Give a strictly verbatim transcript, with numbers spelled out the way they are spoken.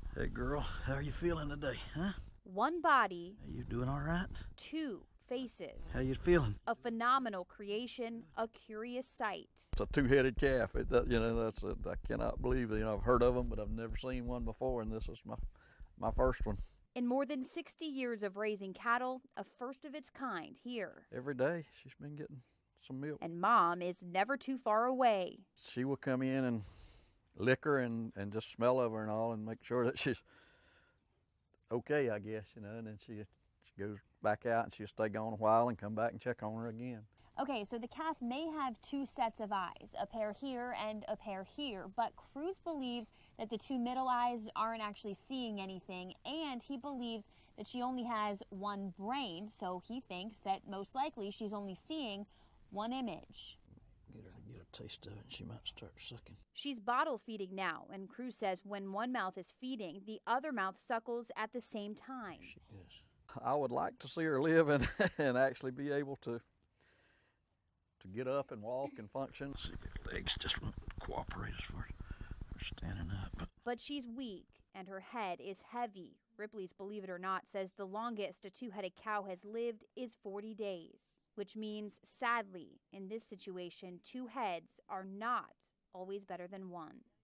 Hey girl, how are you feeling today, huh? One body, Are you doing all right? two faces. How you feeling? A phenomenal creation, a curious sight. It's a two-headed calf. It, that, you know, that's a, I cannot believe it. You know, I've heard of them, but I've never seen one before, and this is my, my first one. In more than sixty years of raising cattle, a first of its kind here. Every day she's been getting some milk. And Mom is never too far away. She will come in and lick her and, and just smell of her and all and make sure that she's okay, I guess, you know, and then she, she goes back out and she'll stay gone a while and come back and check on her again. Okay, so the calf may have two sets of eyes, a pair here and a pair here, but Cruz believes that the two middle eyes aren't actually seeing anything, and he believes that she only has one brain, so he thinks that most likely she's only seeing one image. Get her to get a taste of it and she might start sucking. She's bottle feeding now, and Cruz says when one mouth is feeding, the other mouth suckles at the same time. She is. I would like to see her live and, and actually be able to to get up and walk and function. See, the legs just won't cooperate as far as standing up. But, but she's weak, and her head is heavy. Ripley's Believe It or Not says the longest a two-headed cow has lived is forty days, which means, sadly, in this situation, two heads are not always better than one.